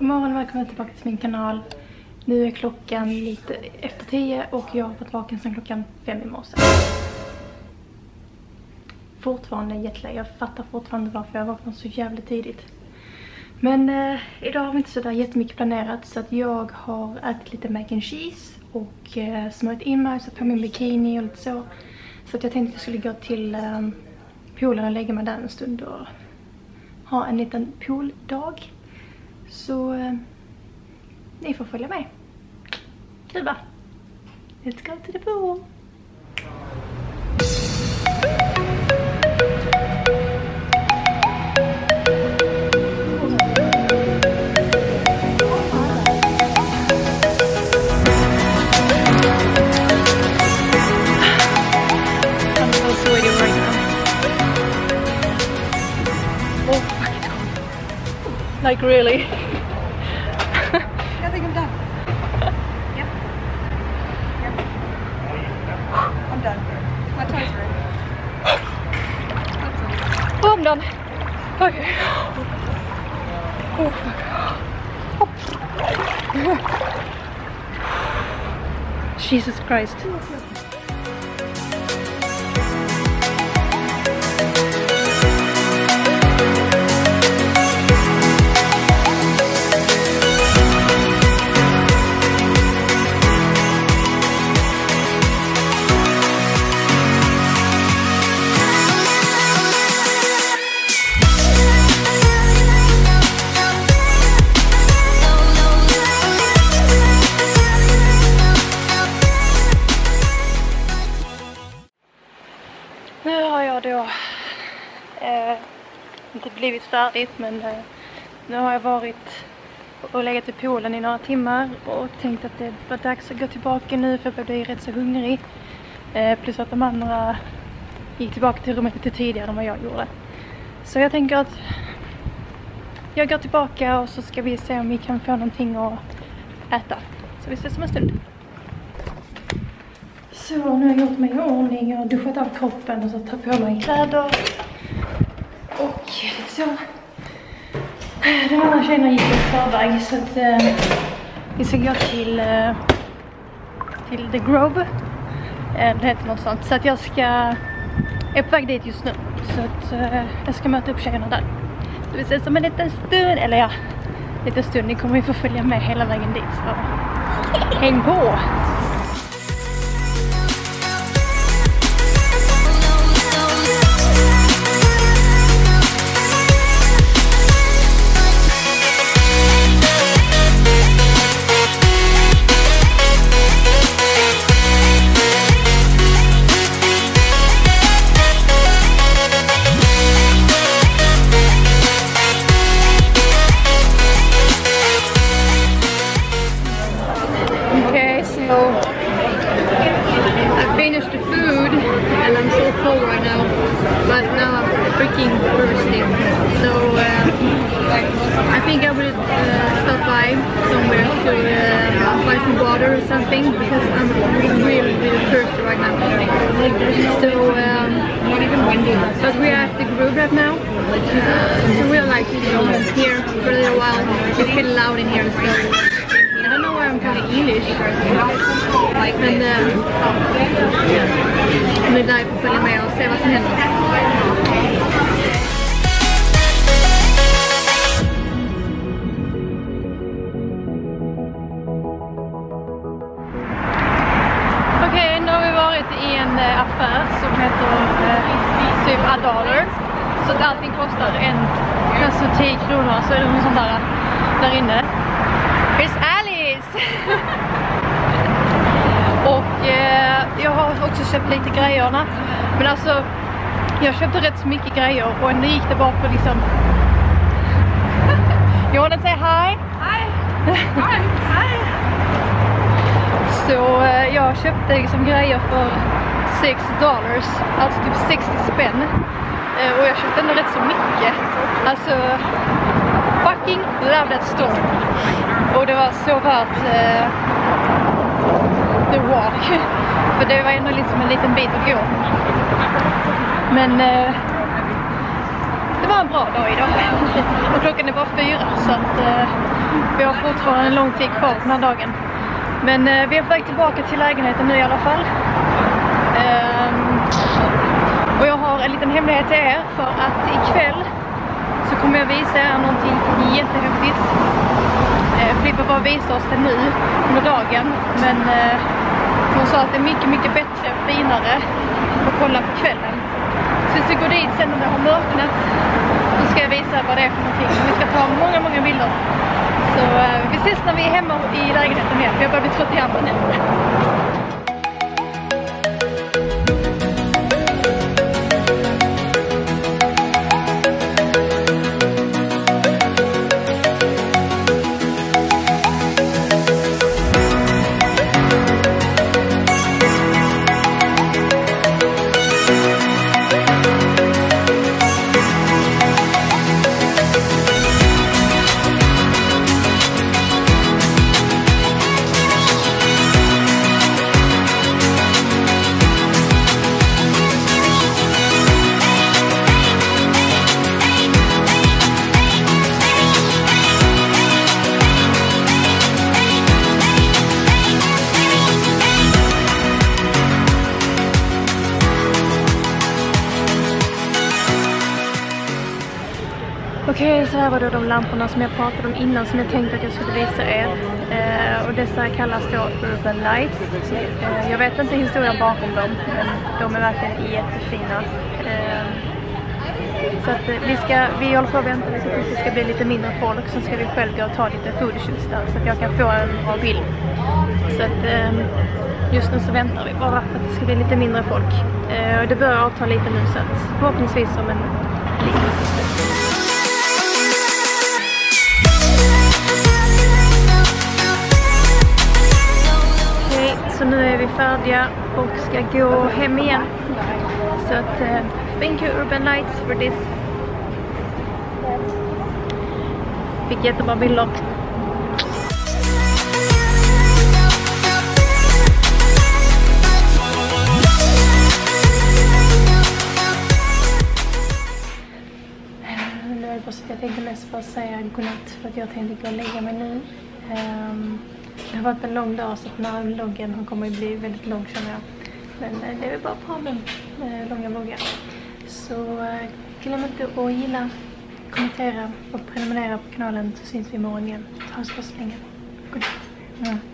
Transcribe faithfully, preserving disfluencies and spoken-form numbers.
God morgon och välkommen tillbaka till min kanal. Nu är klockan lite efter tio och jag har varit vaken sedan klockan fem i morse. Fortfarande jetlag. Jag fattar fortfarande varför jag vaknade så jävligt tidigt. Men eh, idag har vi inte så där jättemycket planerat, så att jag har ätit lite mac and cheese och eh, smörjt in mig, satt på min bikini och lite så. Så att jag tänkte att jag skulle gå till eh, poolen och lägga mig där en stund och ha en liten pooldag. Så eh, ni får följa med. Kul va? Let's go to the pool! I'm so sweaty right now. Oh fuck, it's cold. Like really? I think I'm done. Yep. Yep. I'm done. My toes are in. That's all. Oh, I'm done. Okay. Oh fuck. Jesus Christ. Nu har jag då eh, inte blivit färdigt, men eh, nu har jag varit och legat i poolen i några timmar och tänkt att det var dags att gå tillbaka nu, för jag blev rätt så hungrig. Eh, plus att de andra gick tillbaka till rummet lite tidigare än vad jag gjorde. Så jag tänker att jag går tillbaka och så ska vi se om vi kan få någonting att äta. Så vi ses om en stund. Så nu har jag gjort mig i ordning och duschat av kroppen och så tar på mig kläder. Och så. Den andra tjejerna gick i förväg, så att eh, vi ska gå till, eh, till The Grove. Eh, det heter något sånt. Så att jag ska, jag är på väg dit just nu. Så att eh, jag ska möta upp tjejerna där. Så vi ses om en liten stund, eller ja, liten stund. Ni kommer ju få följa med hela vägen dit, så häng på! I finished the food and I'm so full right now, but now I'm freaking thirsty. So uh, I think I will uh, stop by somewhere to uh, buy some water or something, because I'm really, really, really thirsty right now. So, um, but we are at the Grove right now, uh, so we're like here for a little while. It's getting loud in here and stuff. I don't know why I'm talking English, men äh, nu är det där jag får följa med och se vad som händer. Okej, nu har vi varit i en äh, affär som heter äh, typ A Dollar. Så att allting kostar en, alltså tio kronor, så är det något sånt där där inne. Here's Alice! Och eh, jag har också köpt lite grejerna. Men alltså, jag köpte rätt så mycket grejer och nu gick det bara på liksom... You wanna say hi? Hi! Hi! Hi! Så eh, jag köpte liksom grejer för sex dollars, alltså typ sextio spänn. Eh, och jag köpte ändå rätt så mycket. Alltså, fucking love that store. Och det var så värt eh, the walk. För det var ändå liksom en liten bit att gå. Men eh, det var en bra dag idag. Och klockan är bara fyra, så att eh, Vi har fortfarande en lång tid kvar på den här dagen. Men eh, vi är på väg tillbaka till lägenheten nu i alla fall. Ehm, och jag har en liten hemlighet till er, för att ikväll så kommer jag visa er någonting jättehäftigt. Eh, Filippa bara visar oss det nu under dagen, men eh, hon sa att det är mycket, mycket bättre, finare att kolla på kvällen. Så vi ska gå dit sen när det har mörknat, så ska jag visa vad det är för någonting. Vi ska ta många, många bilder. Så eh, vi ses när vi är hemma i lägenheten igen, för jag börjar bli trött i handen. Okej, så här var då de lamporna som jag pratade om innan, som jag tänkte att jag skulle visa er. Eh, och dessa kallas då Urban Lights. Eh, jag vet inte historien bakom dem, men de är verkligen jättefina. Eh, så att eh, vi, ska, vi håller på att vänta lite tills det ska bli lite mindre folk, så ska vi själv gå och ta lite fotoshoots där, så att jag kan få en bra bild. Så att eh, just nu så väntar vi bara för att det ska bli lite mindre folk. Eh, och det börjar avta lite nu, så att förhoppningsvis om en liten stund. Så nu är vi färdiga och ska gå hem igen. Så att, uh, thank you Urban Lights for this. Fick jättebra bilder. Nu är det bara så att jag tänkte mest bara säga godnatt, för att jag tänkte gå och lägga mig nu. Um, Det har varit en lång dag, så att den här vloggen kommer att bli väldigt lång, känner jag. Men det är väl bara bra med eh, långa vloggar. Så eh, glöm inte att gilla, kommentera och prenumerera på kanalen, så syns vi imorgon igen. Ta oss på så länge. Godnatt. Mm.